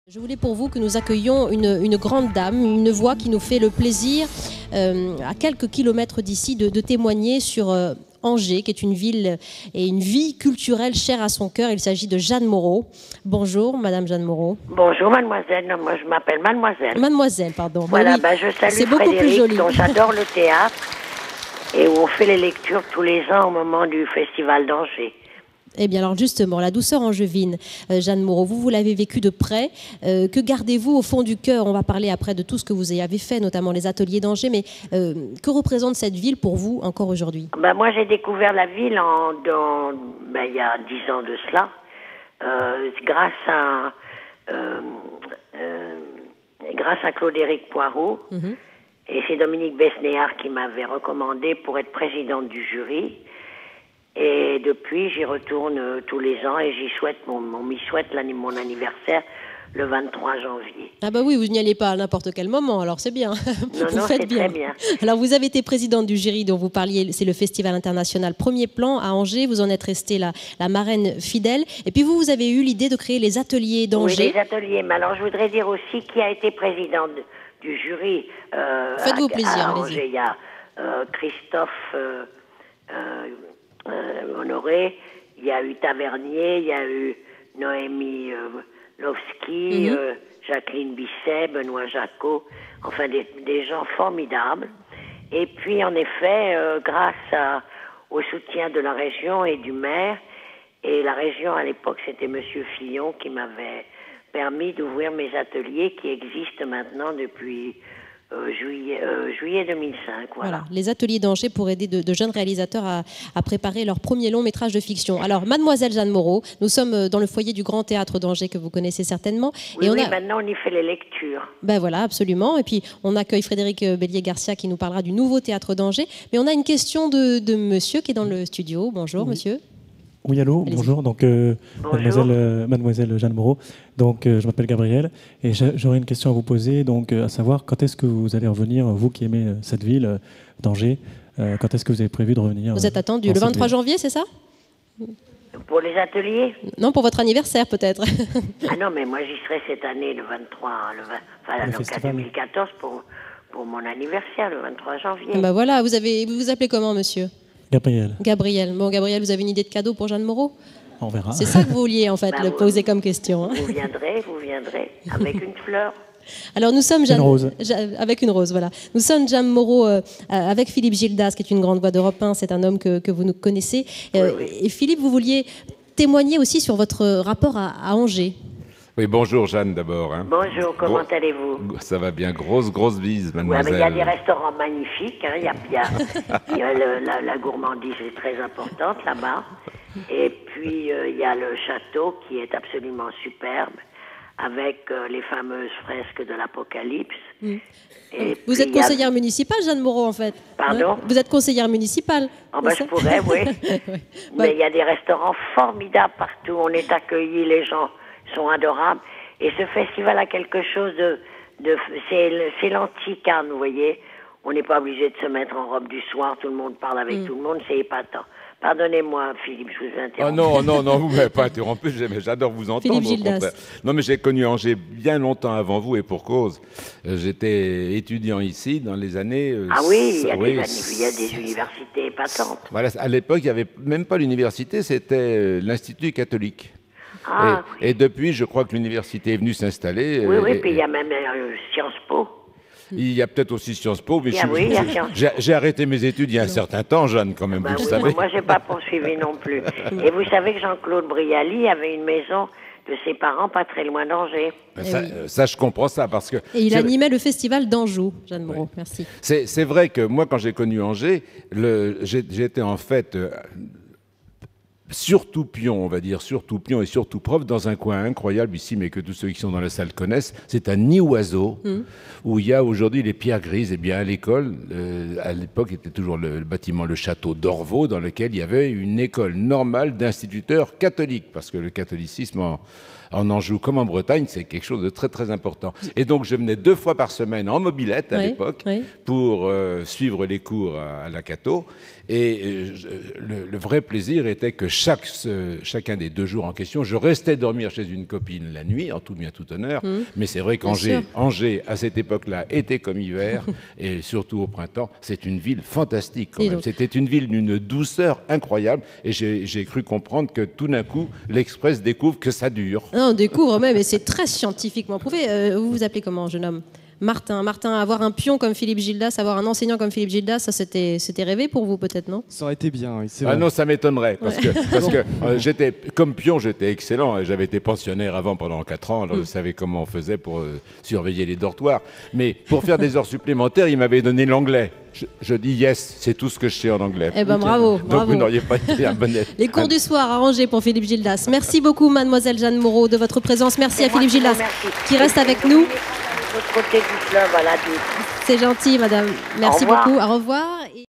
Je voulais pour vous que nous accueillions une grande dame, une voix qui nous fait le plaisir, à quelques kilomètres d'ici, de témoigner sur Angers, qui est une ville et une vie culturelle chère à son cœur. Il s'agit de Jeanne Moreau. Bonjour, Madame Jeanne Moreau. Bonjour, mademoiselle. Non, moi, je m'appelle mademoiselle. Mademoiselle, pardon. Voilà, oui, je salue c'est beaucoup plus Frédéric, joli. dont j'adore le théâtre, et où on fait les lectures tous les ans au moment du Festival d'Angers. Eh bien alors justement, la douceur angevine, Jeanne Moreau, vous l'avez vécu de près. Que gardez-vous au fond du cœur? On va parler après de tout ce que vous avez fait, notamment les ateliers d'Angers, mais que représente cette ville pour vous encore aujourd'hui? Moi, j'ai découvert la ville il y a 10 ans de cela, grâce à Claude-Éric Poirot. Et c'est Dominique Besnéard qui m'avait recommandé pour être présidente du jury. Et depuis, j'y retourne tous les ans et on m'y souhaite mon anniversaire le 23 janvier. Ah bah oui, vous n'y allez pas à n'importe quel moment, alors c'est bien. Non, c'est très bien. Alors vous avez été présidente du jury dont vous parliez, c'est le Festival international Premier Plan à Angers. Vous en êtes restée la marraine fidèle. Et puis vous avez eu l'idée de créer les ateliers d'Angers. Oui, les ateliers. Mais alors je voudrais dire aussi qui a été présidente du jury. Faites-vous plaisir, à Angers. Il y a Christophe Honoré, il y a eu Tavernier, il y a eu Noémie Lovski, Jacqueline Bisset, Benoît Jacot, enfin des gens formidables. Et puis en effet, grâce au soutien de la région et du maire, et la région à l'époque c'était Monsieur Fillon qui m'avait permis d'ouvrir mes ateliers qui existent maintenant depuis juillet 2005. Voilà, les ateliers d'Angers pour aider de jeunes réalisateurs à préparer leur premier long métrage de fiction. Alors, mademoiselle Jeanne Moreau, nous sommes dans le foyer du Grand Théâtre d'Angers que vous connaissez certainement. Oui, maintenant on y fait les lectures. Ben voilà, absolument. Et puis, on accueille Frédéric Bélier-Garcia qui nous parlera du nouveau Théâtre d'Angers. Mais on a une question de monsieur qui est dans le studio. Bonjour, monsieur. Oui, allô, bonjour. Donc, mademoiselle Jeanne Moreau. Donc, je m'appelle Gabriel et j'aurais une question à vous poser. Donc, à savoir, quand est-ce que vous allez revenir, vous qui aimez cette ville d'Angers, quand est-ce que vous avez prévu de revenir? Vous êtes attendu le 23 janvier, c'est ça? Pour les ateliers? Non, pour votre anniversaire peut-être. Ah non, mais moi j'y serai cette année le 23, donc 2014 pour mon anniversaire, le 23 janvier. Ben voilà, vous vous appelez comment, monsieur? Gabriel. Gabriel. Bon, Gabriel, vous avez une idée de cadeau pour Jeanne Moreau? On verra. C'est ça que vous vouliez, en fait, poser comme question. Hein. Vous viendrez, avec une fleur. Alors, nous sommes Jeanne... Une rose. Avec une rose, voilà. Nous sommes Jeanne Moreau avec Philippe Gildas, qui est une grande voix d'Europe 1. C'est un homme que vous nous connaissez. Oui. Et Philippe, vous vouliez témoigner aussi sur votre rapport à Angers. Oui, bonjour Jeanne d'abord. Hein. Bonjour, comment allez-vous? Ça va bien, grosse bise, mademoiselle. Il y a des restaurants magnifiques, hein. Il y a la gourmandise est très importante là-bas. Et puis il y a le château qui est absolument superbe, avec les fameuses fresques de l'Apocalypse. Vous êtes conseillère municipale, Jeanne Moreau, en fait. Pardon? Hein? Vous êtes conseillère municipale. Je pourrais, oui. Ouais. Mais il y a des restaurants formidables partout. On est accueillis, les gens sont adorables. Et ce festival a quelque chose c'est l'anti-Cannes, vous voyez. On n'est pas obligé de se mettre en robe du soir, tout le monde parle avec tout le monde, c'est épatant. Pardonnez-moi, Philippe, je vous interromps. Oh non, vous ne m'avez pas interrompu, j'adore vous entendre. Philippe Gildas. Non, mais j'ai connu Angers bien longtemps avant vous, et pour cause. J'étais étudiant ici dans les années... il y a des universités épatantes. Voilà, à l'époque, il n'y avait même pas l'université, c'était l'Institut catholique. Et depuis, je crois que l'université est venue s'installer. Oui, puis il y a même Sciences Po. Il y a peut-être aussi Sciences Po, mais j'ai arrêté mes études il y a un certain temps, Jeanne, quand même, vous le savez. Moi, je n'ai pas poursuivi non plus. Et vous savez que Jean-Claude Brialy avait une maison de ses parents pas très loin d'Angers. Ça, je comprends ça, parce que... Et il animait le festival d'Anjou, Jeanne Moreau, merci. C'est vrai que moi, quand j'ai connu Angers, j'étais en fait... surtout pion, on va dire, surtout pion et surtout prof, dans un coin incroyable ici, mais que tous ceux qui sont dans la salle connaissent. C'est un nid oiseau où il y a aujourd'hui les pierres grises. Et bien à l'école, à l'époque, était toujours le bâtiment, le château d'Orvaux, dans lequel il y avait une école normale d'instituteurs catholiques, parce que le catholicisme en Anjou comme en Bretagne, c'est quelque chose de très très important. Et donc je venais 2 fois par semaine en mobilette à l'époque pour suivre les cours à la Cato. Et le vrai plaisir était que chacun des 2 jours en question, je restais dormir chez une copine la nuit, en tout bien tout honneur. Mais c'est vrai qu'Angers, à cette époque-là, été comme hiver, et surtout au printemps, c'est une ville fantastique quand même. C'était une ville d'une douceur incroyable, et j'ai cru comprendre que tout d'un coup, l'Express découvre que ça dure. Non, on découvre même, et c'est très scientifiquement prouvé. Vous vous appelez comment, jeune homme ? Martin, avoir un pion comme Philippe Gildas, avoir un enseignant comme Philippe Gildas, ça c'était rêvé pour vous peut-être, non? Ça aurait été bien, oui, c'est vrai. Ah non, ça m'étonnerait, parce que j'étais, comme pion, j'étais excellent, et j'avais été pensionnaire avant pendant 4 ans, alors je savais comment on faisait pour surveiller les dortoirs. Mais pour faire des heures supplémentaires, il m'avait donné l'anglais. Je dis yes, c'est tout ce que je sais en anglais. Eh ben bravo, donc bravo. vous n'auriez pas été un bon élève. Les cours du soir arrangés pour Philippe Gildas. Merci beaucoup, mademoiselle Jeanne Moreau, de votre présence. Merci à Philippe Gildas qui reste avec nous. Côté du fleuve, voilà. C'est gentil, madame. Merci beaucoup. Au revoir.